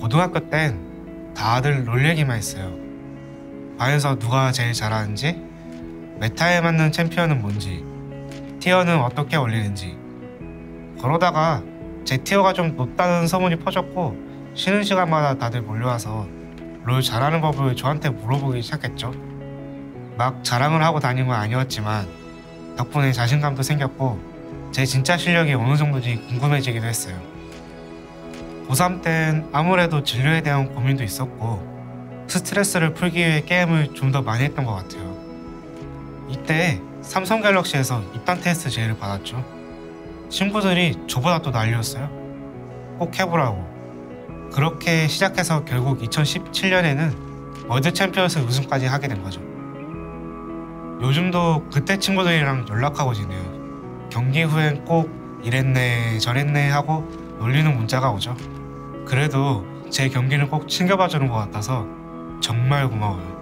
고등학교 땐 다들 롤 얘기만 했어요. 반에서 누가 제일 잘하는지, 메타에 맞는 챔피언은 뭔지, 티어는 어떻게 올리는지. 그러다가 제 티어가 좀 높다는 소문이 퍼졌고 쉬는 시간마다 다들 몰려와서 롤 잘하는 법을 저한테 물어보기 시작했죠. 막 자랑을 하고 다닌 건 아니었지만 덕분에 자신감도 생겼고 제 진짜 실력이 어느 정도인지 궁금해지기도 했어요. 고3 땐 아무래도 진로에 대한 고민도 있었고 스트레스를 풀기 위해 게임을 좀 더 많이 했던 것 같아요. 이때 삼성 갤럭시에서 입단 테스트 제의를 받았죠. 친구들이 저보다 또 난리였어요. 꼭 해보라고. 그렇게 시작해서 결국 2017년에는 월드 챔피언스 우승까지 하게 된 거죠. 요즘도 그때 친구들이랑 연락하고 지내요. 경기 후엔 꼭 이랬네 저랬네 하고 놀리는 문자가 오죠. 그래도 제 경기는 꼭 챙겨봐주는 것 같아서 정말 고마워요.